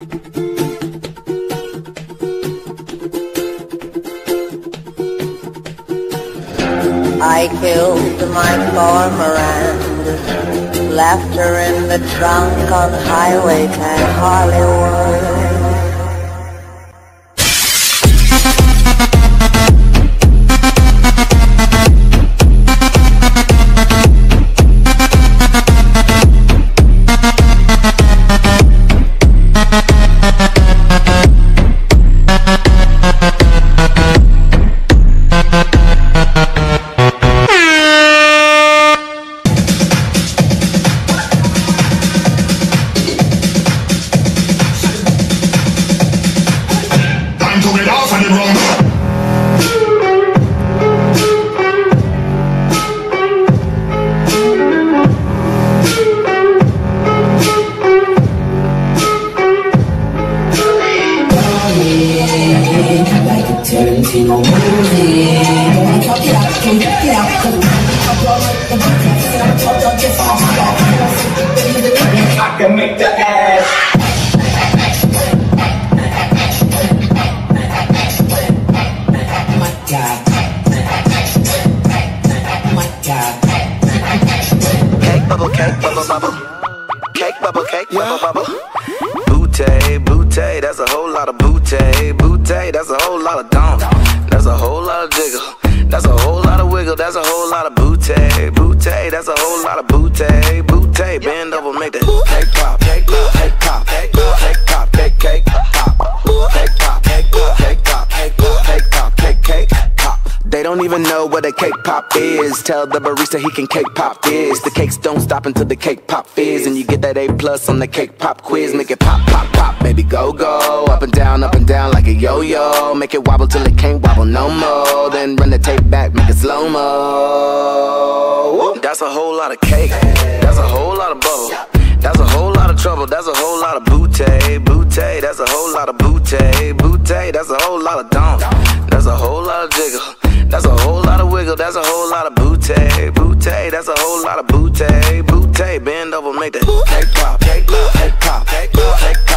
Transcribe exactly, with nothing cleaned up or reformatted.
I killed my cormorant, left her in the trunk on Highway ten Hollywood. I can make the ass. My God. My God. Cake bubble, cake bubble bubble. Cake bubble, cake bubble bubble. Bootay, bootay, that's a whole lot of bootay. Bootay, that's a whole lot of dump. That's a whole lot of jiggle. That's a whole lot of wiggle, that's a whole lot of bootay, bootay, that's a whole lot of bootay, bootay, bend over, make that cake pop, cake pop, cake pop, cake pop, cake pop, cake, cake, pop, cake pop, cake pop, cake pop, cake pop, cake pop, cake, cake, pop. They don't even know what a cake pop is. Tell the barista he can cake pop this. The cakes don't stop until the cake pop fizz, and you get that A plus on the cake pop quiz. Make it pop, pop, pop, baby, go, go. Up and down, up and down like a yo-yo. Make it wobble till it can't wobble no more. Then run the tape back, make it slow-mo. That's a whole lot of cake. That's a whole lot of bubble. That's a whole lot of trouble. That's a whole lot of bootay, bootay. That's a whole lot of bootay, bootay. That's a whole lot of dump. That's a whole lot of jiggle. That's a whole lot of wiggle. That's a whole lot of bootay, bootay. That's a whole lot of bootay, bootay. Bend over, make that cake pop, cake pop, cake pop, cake pop, cake pop.